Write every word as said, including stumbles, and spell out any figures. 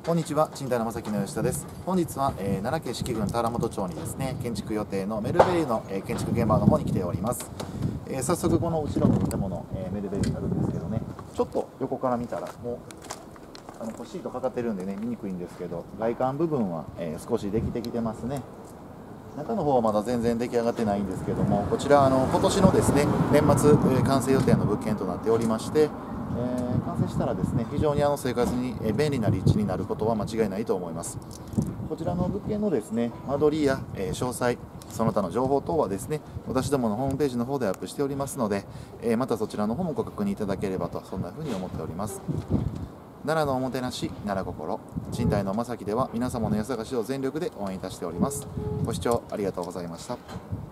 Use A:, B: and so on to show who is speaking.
A: こんにちは、賃貸の正木の吉田です。本日は、えー、奈良県四季郡田原本町にですね、建築予定のメルベイユの、えー、建築現場の方に来ております。えー、早速この後ろの建物、えー、メルベイユになるんですけどね、ちょっと横から見たらもうあのシートかかってるんでね、見にくいんですけど、外観部分は、えー、少しできてきてますね。中の方はまだ全然出来上がってないんですけども、こちらあの今年のですね年末、えー、完成予定の物件となっておりまして、えー、完成したらですね非常にあの生活に便利な立地になることは間違いないと思います。こちらの物件のですね間取りや、えー、詳細その他の情報等はですね私どものホームページの方でアップしておりますので、えー、またそちらの方もご確認いただければとそんな風に思っております。奈良のおもてなし、奈良心、賃貸の正木では皆様の家探しを全力で応援いたしております。ご視聴ありがとうございました。